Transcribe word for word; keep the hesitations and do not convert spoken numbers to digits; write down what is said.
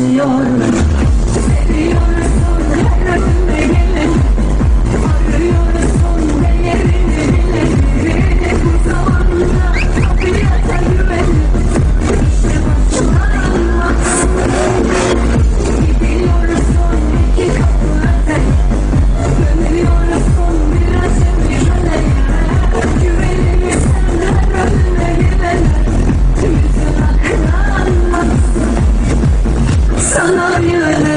seviyorum. Seviyorsun her önüme geleni, arıyorsun değerini bileni. Bu zamanda tabiata güvenip işte başlanmaz. Gidiyorsun iki kapı öte, dönüyorsun biraz emirlere. Güvenirsen her önüne gelene, yüzün aklanmaz. Sana yönelik